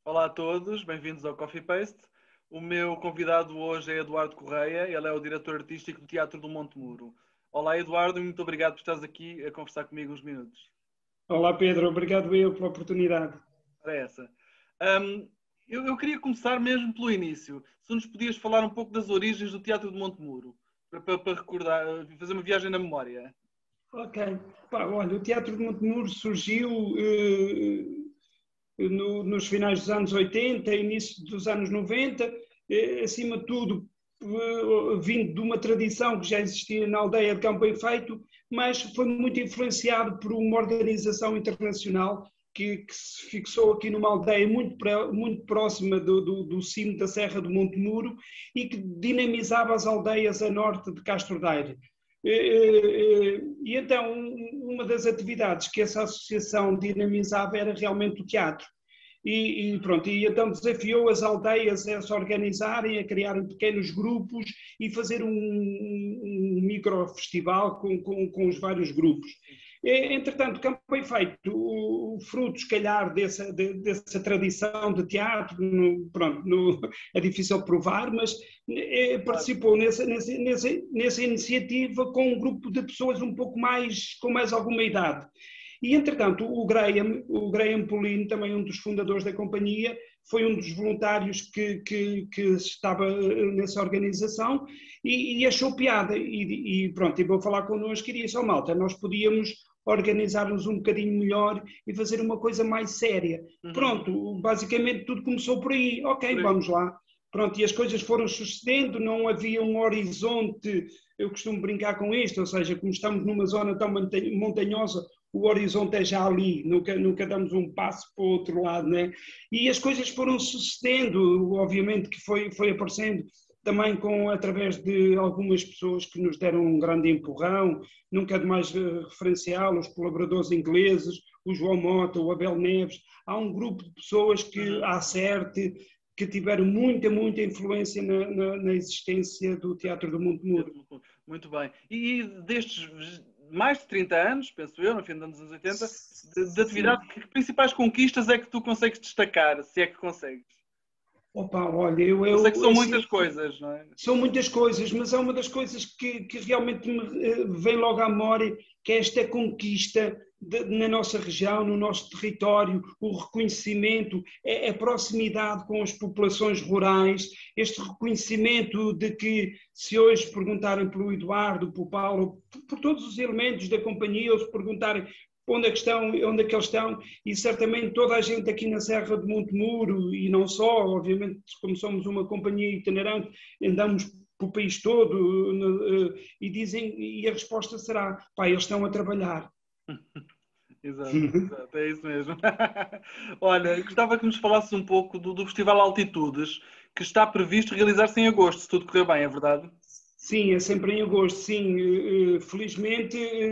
Olá a todos, bem-vindos ao Coffee Paste. O meu convidado hoje é Eduardo Correia, ele é o diretor artístico do Teatro do Monte Muro. Olá Eduardo, muito obrigado por estares aqui a conversar comigo uns minutos. Olá Pedro, obrigado eu pela oportunidade. Para essa. Eu queria começar mesmo pelo início. Se nos podias falar um pouco das origens do Teatro do Monte Muro, para recordar, fazer uma viagem na memória. Ok. Olha, o Teatro de Montemuro surgiu nos finais dos anos 80, início dos anos 90, acima de tudo vindo de uma tradição que já existia na aldeia de Campo Efeito, mas foi muito influenciado por uma organização internacional que se fixou aqui numa aldeia muito próxima do cimo da Serra do Monte Muro e que dinamizava as aldeias a norte de Castro Daire. E então, uma das atividades que essa associação dinamizava era realmente o teatro. Pronto, e então desafiou as aldeias a se organizarem, a criarem pequenos grupos e fazer um microfestival com os vários grupos. Entretanto, Campo Efeito, o fruto, se calhar, dessa tradição de teatro, é difícil provar, mas participou nessa iniciativa com um grupo de pessoas com mais alguma idade. E, entretanto, o Graham Paulino, também um dos fundadores da companhia, foi um dos voluntários que estava nessa organização e achou piada. E vou falar connosco e disse, malta, nós podíamos organizar-nos um bocadinho melhor e fazer uma coisa mais séria. Pronto, basicamente tudo começou por aí. Ok, vamos lá. Pronto, e as coisas foram sucedendo, não havia um horizonte, eu costumo brincar com isto, ou seja, como estamos numa zona tão montanhosa, o horizonte é já ali, nunca damos um passo para o outro lado, né? E as coisas foram sucedendo, obviamente que foi aparecendo também através de algumas pessoas que nos deram um grande empurrão, nunca é demais referenciá-los, os colaboradores ingleses, o João Mota, o Abel Neves, há um grupo de pessoas que acerte, que tiveram muita influência na existência do Teatro do Monte Muro. Muito bem. E destes mais de 30 anos, penso eu, no fim dos anos 80, de atividade, que principais conquistas é que tu consegues destacar, se é que consegues? Opa, olha, eu sei que são muitas coisas, não é? São muitas coisas, mas é uma das coisas que realmente me vem logo à memória, que é esta conquista na nossa região, no nosso território, o reconhecimento, a proximidade com as populações rurais, este reconhecimento de que, se hoje perguntarem pelo Eduardo, pelo Paulo, por todos os elementos da companhia, ou se perguntarem onde é que eles estão, e certamente toda a gente aqui na Serra de Monte Muro, e não só, obviamente, como somos uma companhia itinerante, andamos pelo país todo, e a resposta será, eles estão a trabalhar. Exato, é isso mesmo. Olha, gostava que nos falasses um pouco do Festival Altitudes, que está previsto realizar-se em agosto, se tudo correr bem, é verdade? Sim, é sempre em agosto, sim. Felizmente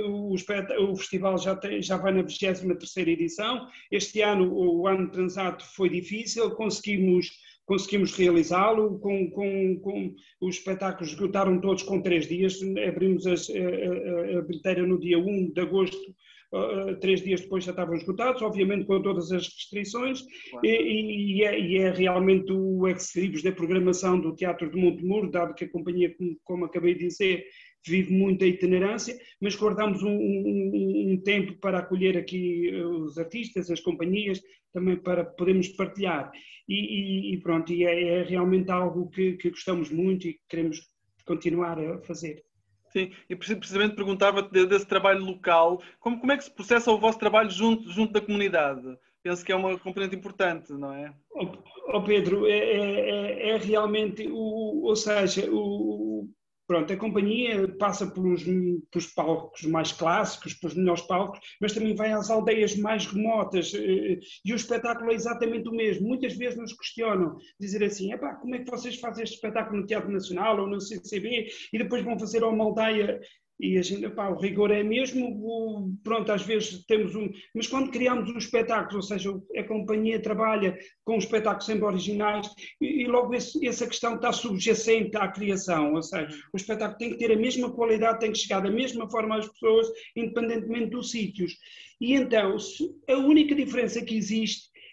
o festival já vai na 23ª edição. Este ano, o ano transato, foi difícil, conseguimos realizá-lo, com os espetáculos esgotaram todos com 3 dias, abrimos a bilheteira no dia 1 de agosto, 3 dias depois já estavam esgotados, obviamente com todas as restrições, claro. e é realmente o ex-libris da programação do Teatro de Monte Muro, dado que a companhia, como acabei de dizer, vive muita itinerância, mas guardamos um tempo para acolher aqui os artistas, as companhias, também para podermos partilhar. E pronto, é realmente algo que gostamos muito e que queremos continuar a fazer. Sim, e precisamente perguntava-te desse trabalho local, como é que se processa o vosso trabalho junto da comunidade? Penso que é uma componente importante, não é? Pedro, é realmente, ou seja, pronto, a companhia passa pelos palcos mais clássicos, pelos melhores palcos, mas também vai às aldeias mais remotas, e o espetáculo é exatamente o mesmo. Muitas vezes nos questionam, dizer assim, como é que vocês fazem este espetáculo no Teatro Nacional ou no CCB e depois vão fazer a uma aldeia? E a gente, o rigor é mesmo, pronto, às vezes temos mas quando criamos um espetáculo, ou seja, a companhia trabalha com espetáculos sempre originais e logo essa questão está subjacente à criação, ou seja, o espetáculo tem que ter a mesma qualidade, tem que chegar da mesma forma às pessoas, independentemente dos sítios. E então, a única diferença que existe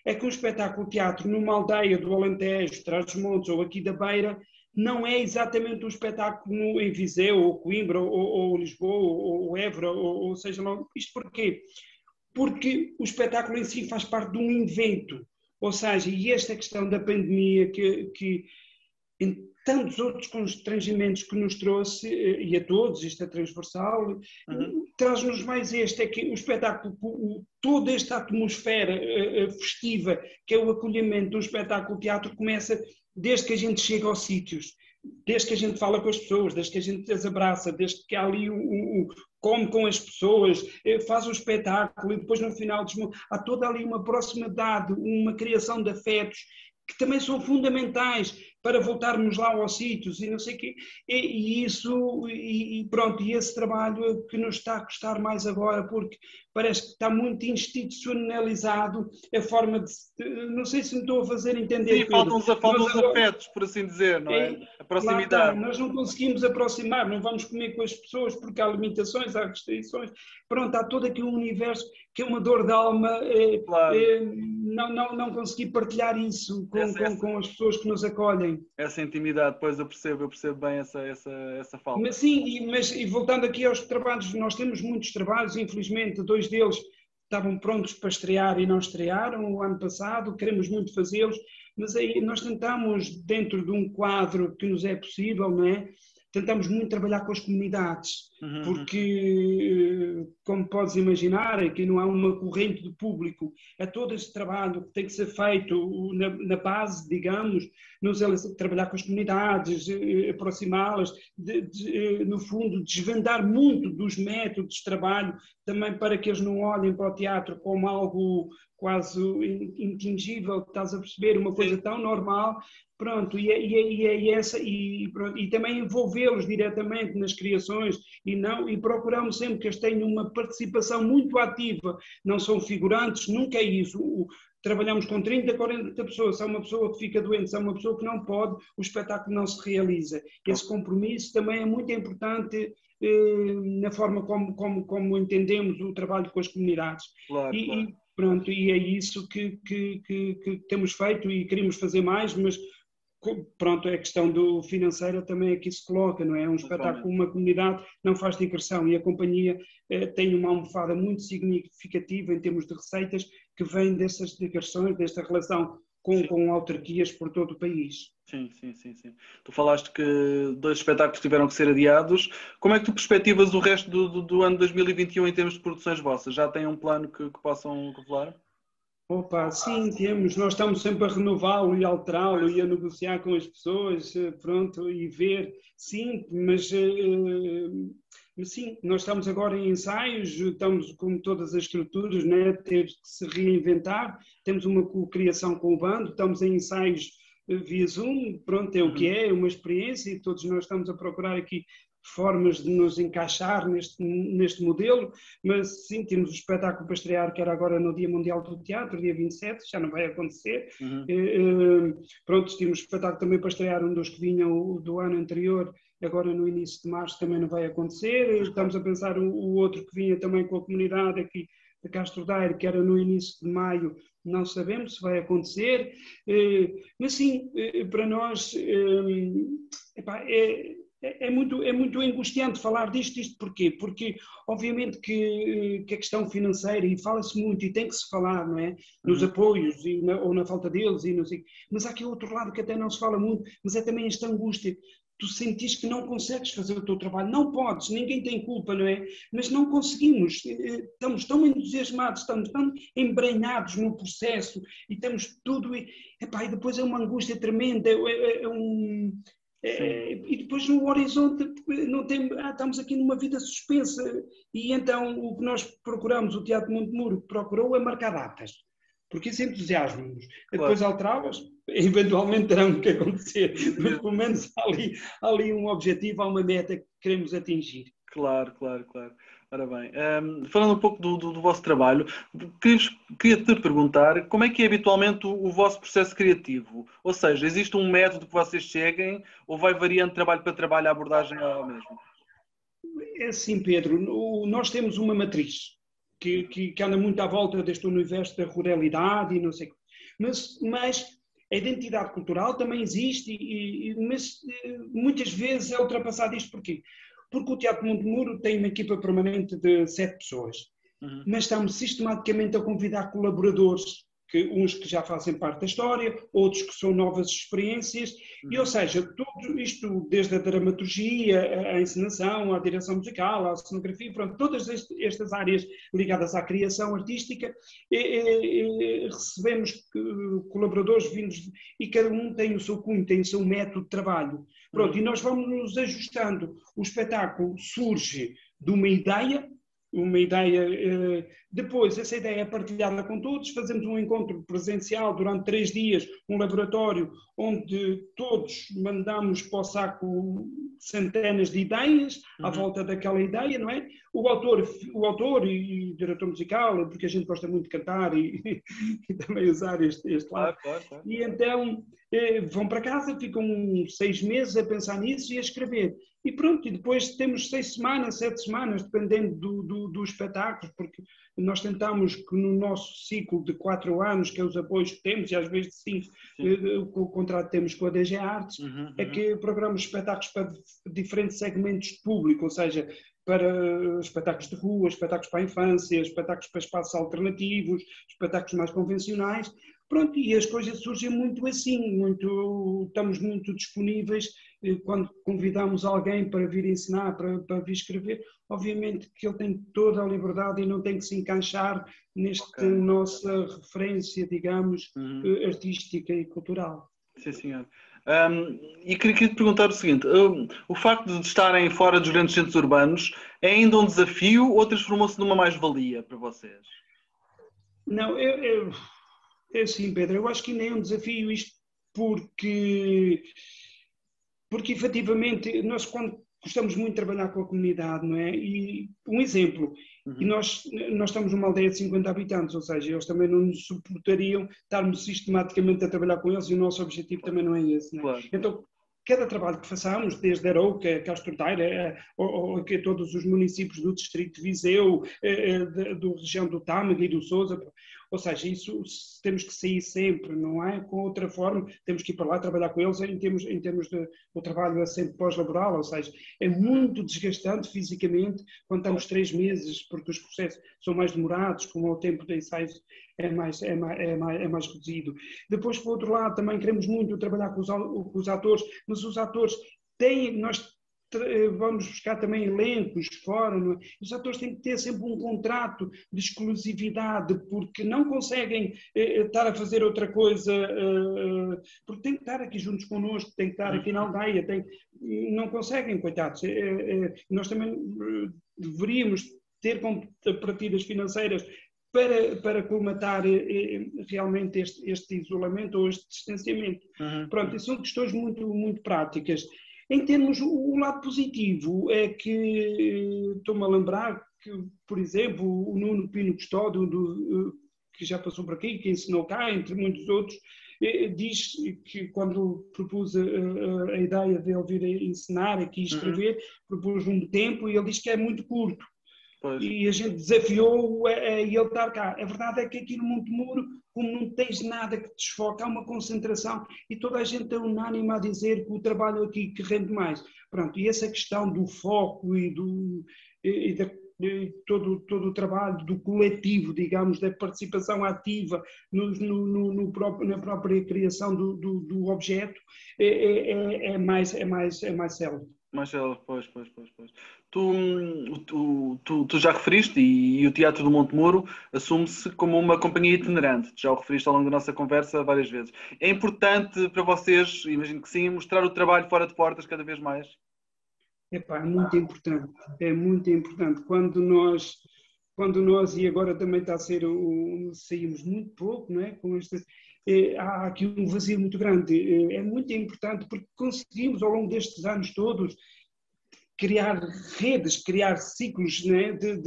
é que um espetáculo de teatro numa aldeia do Alentejo, Trás-os-Montes ou aqui da Beira, não é exatamente um espetáculo em Viseu, ou Coimbra, ou Lisboa, ou Évora, ou seja lá. Isto porquê? Porque o espetáculo em si faz parte de um evento. Ou seja, e esta questão da pandemia, que em tantos outros constrangimentos que nos trouxe, e a todos, isto é transversal, traz-nos mais este, é que o espetáculo, toda esta atmosfera festiva, que é o acolhimento de um espetáculo de teatro, começa desde que a gente chega aos sítios, desde que a gente fala com as pessoas, desde que a gente as abraça, desde que há ali come com as pessoas, faz o espetáculo e depois no final há toda ali uma proximidade, uma criação de afetos que também são fundamentais para voltarmos lá aos sítios e não sei o quê. E isso, e pronto, e esse trabalho que nos está a custar mais agora, porque parece que está muito institucionalizado a forma de... Não sei se me estou a fazer entender, Sim, Pedro. faltam os afetos, por assim dizer, não é? A proximidade. Nós não conseguimos aproximar, não vamos comer com as pessoas porque há limitações, há restrições. Pronto, há todo aqui um universo que é uma dor de alma. Claro. Não consegui partilhar isso com as pessoas que nos acolhem. Essa intimidade, pois eu percebo bem essa falta. Mas sim, e voltando aqui aos trabalhos, nós temos muitos trabalhos, infelizmente 2 deles estavam prontos para estrear e não estrearam o ano passado, queremos muito fazê-los, mas aí nós tentamos, dentro de um quadro que nos é possível, não é? Tentamos muito trabalhar com as comunidades, porque, como podes imaginar, aqui não há uma corrente de público, é todo este trabalho que tem que ser feito na base, digamos, trabalhar com as comunidades, aproximá-las, no fundo, desvendar muito dos métodos de trabalho, também para que eles não olhem para o teatro como algo quase inatingível, estás a perceber, uma coisa tão normal. Pronto, e também envolvê-los diretamente nas criações e procuramos sempre que eles tenham uma participação muito ativa, não são figurantes, nunca é isso. Trabalhamos com 30, 40 pessoas, se há uma pessoa que fica doente, se há uma pessoa que não pode, o espetáculo não se realiza. Esse compromisso também é muito importante na forma como entendemos o trabalho com as comunidades. Claro. Pronto, e é isso que temos feito e queremos fazer mais, mas pronto, a questão do financeira também aqui se coloca, não é? Um espetáculo, uma comunidade não faz digressão e a companhia tem uma almofada muito significativa em termos de receitas que vem dessas digressões, desta relação com autarquias por todo o país. Sim. Tu falaste que 2 espetáculos tiveram que ser adiados. Como é que tu perspectivas o resto do ano 2021 em termos de produções vossas? Já têm um plano que possam revelar? Opa, sim, temos. Nós estamos sempre a renová-lo e alterá-lo e a negociar com as pessoas, pronto, e ver. Sim, mas sim, nós estamos agora em ensaios, estamos com todas as estruturas, né, ter que se reinventar. Temos uma co-criação com o bando, estamos em ensaios via Zoom, pronto, é o que é uma experiência e todos nós estamos a procurar aqui formas de nos encaixar neste modelo, mas sim, temos o espetáculo para estrear, que era agora no Dia Mundial do Teatro, dia 27, já não vai acontecer. Pronto, tínhamos o espetáculo também para estrear, um dos que vinham do ano anterior, agora no início de março também não vai acontecer. Estamos a pensar o outro que vinha também com a comunidade aqui de Castro Daire, que era no início de maio, não sabemos se vai acontecer, mas sim, para nós é muito angustiante falar disto porquê? Porque obviamente que a questão financeira, e fala-se muito, e tem que se falar, não é? Nos apoios, ou na falta deles, e não sei, mas há aqui outro lado que até não se fala muito, mas é também esta angústia. Tu sentires que não consegues fazer o teu trabalho, não podes, ninguém tem culpa, não é? Mas não conseguimos, estamos tão entusiasmados, estamos tão embrenhados no processo, e estamos tudo, e depois é uma angústia tremenda, e depois no horizonte não tem, estamos aqui numa vida suspensa, e então o que nós procuramos, o Teatro Montemuro procurou é marcar datas, porque isso entusiasma-nos. Claro. Depois alterá-las, eventualmente terão que acontecer, mas pelo menos há ali um objetivo, há uma meta que queremos atingir. Claro. Ora bem, falando um pouco do vosso trabalho, queria-te perguntar como é que é habitualmente o vosso processo criativo? Ou seja, existe um método que vocês seguem ou vai variando de trabalho para trabalho a abordagem ao mesmo? É assim, Pedro, nós temos uma matriz que anda muito à volta deste universo da ruralidade e não sei o quê. mas a identidade cultural também existe, mas muitas vezes é ultrapassado. Isto porquê? Porque o Teatro Montemuro tem uma equipa permanente de 7 pessoas, mas estamos sistematicamente a convidar colaboradores, uns que já fazem parte da história, outros que são novas experiências, e ou seja, tudo isto, desde a dramaturgia, a encenação, a direção musical, a cenografia, pronto, todas estas áreas ligadas à criação artística, recebemos colaboradores vindos, e cada um tem o seu cunho, tem o seu método de trabalho. Pronto, e nós vamos nos ajustando. O espetáculo surge de uma ideia, depois essa ideia é partilhada com todos, fazemos um encontro presencial durante 3 dias, um laboratório onde todos mandamos para o saco centenas de ideias à volta daquela ideia, não é? O autor e diretor musical, porque a gente gosta muito de cantar e também usar este lado. Claro. E então vão para casa, ficam 6 meses a pensar nisso e a escrever. E pronto, e depois temos 6 semanas, 7 semanas, dependendo do espetáculo, porque nós tentamos que no nosso ciclo de 4 anos, que é os apoios que temos, e às vezes de 5, o contrato que temos com a DG Artes, é que programamos espetáculos para diferentes segmentos de público, ou seja, para espetáculos de rua, espetáculos para a infância, espetáculos para espaços alternativos, espetáculos mais convencionais. Pronto, e as coisas surgem muito assim, estamos muito disponíveis quando convidamos alguém para vir ensinar, para vir escrever. Obviamente que ele tem toda a liberdade e não tem que se encaixar nesta nossa referência, digamos, artística e cultural. Sim, senhor. E queria te perguntar o seguinte, o facto de estarem fora dos grandes centros urbanos é ainda um desafio ou transformou-se numa mais-valia para vocês? Não, é assim, Pedro, eu acho que ainda é um desafio isto porque efetivamente nós quando gostamos muito de trabalhar com a comunidade, não é? E um exemplo, e nós estamos numa aldeia de 50 habitantes, ou seja, eles também não nos suportariam estarmos sistematicamente a trabalhar com eles e o nosso objetivo também não é esse, não é? Claro. Então, cada trabalho que façamos, desde Arouca, Castro Daire, ou todos os municípios do distrito de Viseu, da região do Tâmega e do Sousa, ou seja, isso temos que sair sempre, não é? Com outra forma, temos que ir para lá trabalhar com eles em termos de o trabalho é sempre pós-laboral, ou seja, é muito desgastante fisicamente quando estamos 3 meses, porque os processos são mais demorados, como o tempo de ensaios é mais reduzido. Depois, por outro lado, também queremos muito trabalhar com os atores, mas os atores nós vamos buscar também elencos fora, não é? Os atores têm que ter sempre um contrato de exclusividade, porque não conseguem estar a fazer outra coisa, porque têm que estar aqui juntos connosco, têm que estar aqui na aldeia, não conseguem, coitados. Nós também deveríamos ter partidas financeiras para colmatar realmente este isolamento ou este distanciamento. Pronto, são questões muito, muito práticas. Em termos, o lado positivo é que estou-me a lembrar que, por exemplo, o Nuno Pino Custódio, que já passou por aqui, que ensinou cá, entre muitos outros, diz que quando propus a ideia de ele vir ensinar aqui e escrever, propus um tempo e ele diz que é muito curto. Pois. E a gente desafiou a ele estar cá. A verdade é que aqui no Montemuro, como não tens nada que te desfoque, há uma concentração e toda a gente é unânime a dizer que o trabalho aqui que rende mais. Pronto, e essa questão do foco e todo o trabalho do coletivo, digamos, da participação ativa na própria criação do objeto é mais célebre. Marcelo, pois. Tu já referiste, e o Teatro do Montemuro assume-se como uma companhia itinerante. Tu já o referiste ao longo da nossa conversa várias vezes. É importante para vocês, imagino que sim, mostrar o trabalho fora de portas cada vez mais? É muito importante. É muito importante. Quando nós, e agora também está a ser, saímos muito pouco, não é? Com estas... há aqui um vazio muito grande. É muito importante porque conseguimos ao longo destes anos todos criar redes, criar ciclos, né,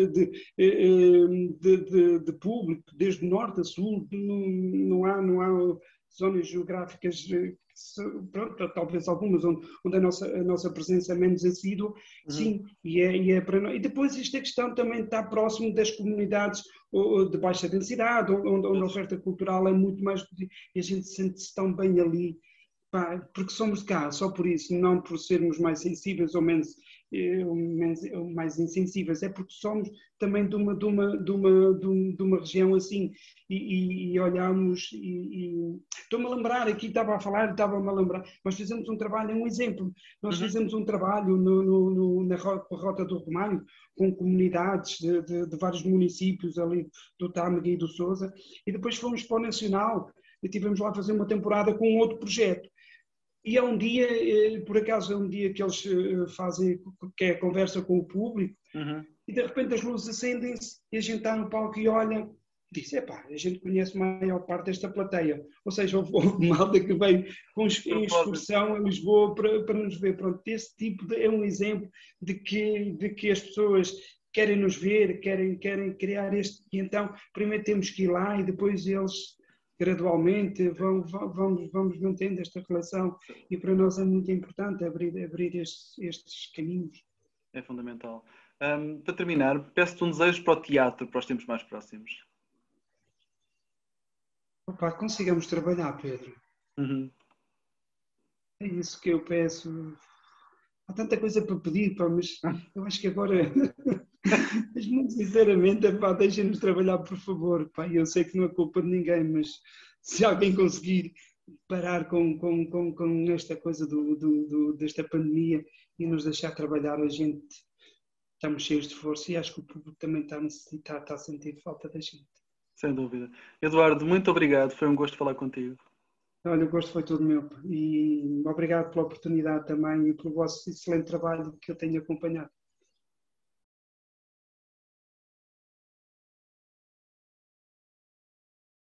de público, desde norte a sul. Não há zonas geográficas, pronto, talvez algumas onde a nossa presença é menos assídua, sim, e é para nós. E depois esta questão também está próximo das comunidades de baixa densidade, onde a oferta cultural é muito mais... E a gente sente-se tão bem ali, pá, porque somos de cá, só por isso, não por sermos mais sensíveis ou mais insensíveis, é porque somos também de uma região assim, e olhamos, estou-me a lembrar, aqui estava a falar, estava-me a lembrar, nós fizemos um trabalho, um exemplo, nós fizemos um trabalho na Rota do Romário, com comunidades de vários municípios ali do Tâmega e do Sousa, e depois fomos para o Nacional, e tivemos lá a fazer uma temporada com outro projeto. E é um dia, por acaso é um dia que eles fazem, que é a conversa com o público, e de repente as luzes acendem-se e a gente está no palco e olha, e diz, epá, a gente conhece a maior parte desta plateia. Ou seja, houve malta que veio em excursão a Lisboa para nos ver. Pronto, esse tipo é um exemplo de que as pessoas querem nos ver, querem criar este, e então primeiro temos que ir lá e depois eles... gradualmente vamos mantendo esta relação, e para nós é muito importante abrir estes caminhos. É fundamental. Para terminar, peço-te um desejo para o teatro, para os tempos mais próximos. Opa, consigamos trabalhar, Pedro. É isso que eu peço. Há tanta coisa para pedir, pá, mas eu acho que agora... Mas muito sinceramente, deixem-nos trabalhar, por favor. Pá, eu sei que não é culpa de ninguém, mas se alguém conseguir parar com esta coisa desta pandemia e nos deixar trabalhar, a gente estamos cheios de força, e acho que o público também está a necessitar, está a sentir falta da gente. Sem dúvida. Eduardo, muito obrigado. Foi um gosto falar contigo. Olha, o gosto foi todo meu. E obrigado pela oportunidade também e pelo vosso excelente trabalho que eu tenho acompanhado.